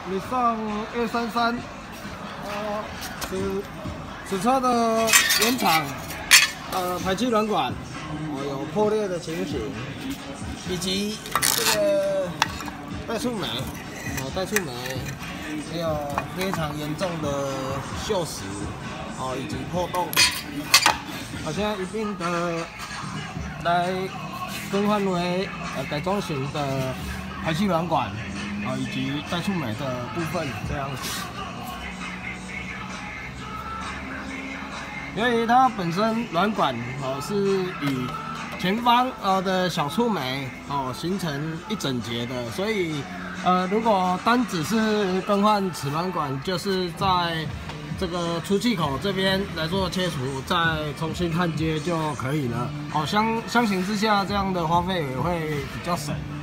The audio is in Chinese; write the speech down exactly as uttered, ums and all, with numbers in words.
你上二三三，呃，此此车的原厂，呃，排气软管，哦，有破裂的情形，以及这个怠速酶，哦，怠速酶，还有非常严重的锈蚀，哦，以及破洞。我现在一并的来更换为呃改装型的排气软管。 啊，以及怠速酶的部分这样子，由于它本身软管哦是与前方呃的小触媒哦形成一整节的，所以呃如果单只是更换此软管，就是在这个出气口这边来做切除，再重新焊接就可以了。哦，相相形之下，这样的花费也会比较省。